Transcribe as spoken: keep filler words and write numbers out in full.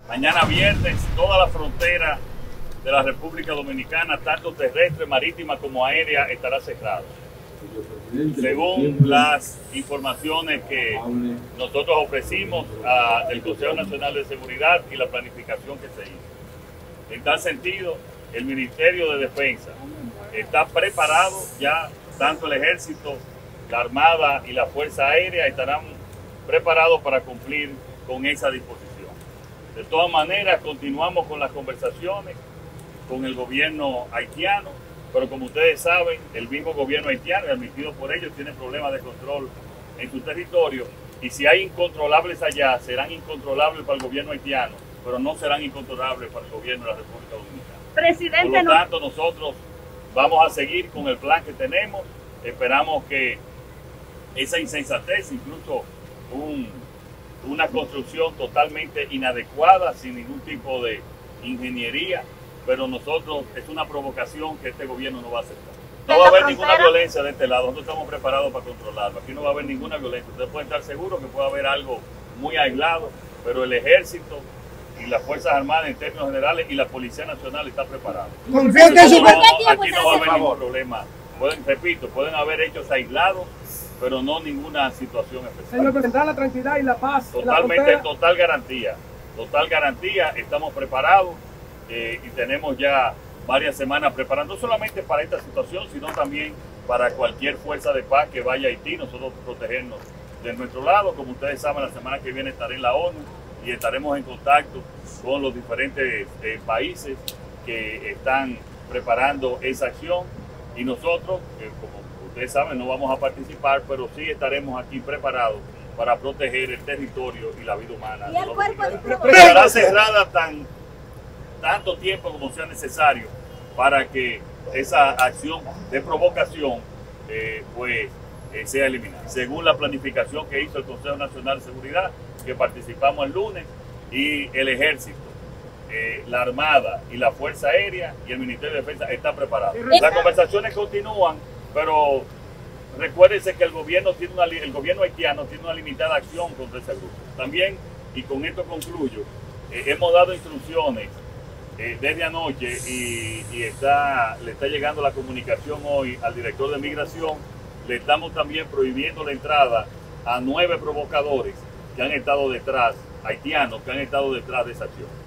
Mañana viernes, toda la frontera de la República Dominicana, tanto terrestre, marítima como aérea, estará cerrada. Según las informaciones que nosotros ofrecimos a, del Consejo Nacional de Seguridad y la planificación que se hizo. En tal sentido, el Ministerio de Defensa está preparado ya, tanto el Ejército, la Armada y la Fuerza Aérea estarán preparados para cumplir con esa disposición. De todas maneras, continuamos con las conversaciones con el gobierno haitiano, pero como ustedes saben, el mismo gobierno haitiano, admitido por ellos, tiene problemas de control en su territorio, y si hay incontrolables allá, serán incontrolables para el gobierno haitiano, pero no serán incontrolables para el gobierno de la República Dominicana. Presidente, por lo tanto, nosotros vamos a seguir con el plan que tenemos. Esperamos que esa insensatez, incluso un, una construcción totalmente inadecuada, sin ningún tipo de ingeniería, pero nosotros, es una provocación que este gobierno no va a aceptar. No va a haber ninguna violencia de este lado, nosotros estamos preparados para controlarlo. Aquí no va a haber ninguna violencia. Ustedes pueden estar seguros que puede haber algo muy aislado, pero el ejército y las Fuerzas Armadas en términos generales y la Policía Nacional está preparada. Confío que su... no, aquí no va a haber ningún problema. Pueden, repito, pueden haber hechos aislados, pero no ninguna situación especial. Señor, tendrá la tranquilidad y la paz. Totalmente, la total garantía. Total garantía, estamos preparados eh, y tenemos ya varias semanas preparando, no solamente para esta situación, sino también para cualquier fuerza de paz que vaya a Haití, nosotros protegernos de nuestro lado. Como ustedes saben, la semana que viene estaré en la ONU y estaremos en contacto con los diferentes eh, países que están preparando esa acción, y nosotros, eh, como ustedes saben, no vamos a participar, pero sí estaremos aquí preparados para proteger el territorio y la vida humana. ¿Y el cuerpo de estará cerrada tan, tanto tiempo como sea necesario para que esa acción de provocación eh, pues, eh, sea eliminada. Según la planificación que hizo el Consejo Nacional de Seguridad, que participamos el lunes, y el Ejército, eh, la Armada y la Fuerza Aérea y el Ministerio de Defensa están preparados. Las conversaciones continúan, pero recuérdense que el gobierno, tiene una, el gobierno haitiano tiene una limitada acción contra ese grupo. También, y con esto concluyo, eh, hemos dado instrucciones eh, desde anoche y, y está, le está llegando la comunicación hoy al director de Migración. Le estamos también prohibiendo la entrada a nueve provocadores que han estado detrás, haitianos que han estado detrás de esa acción.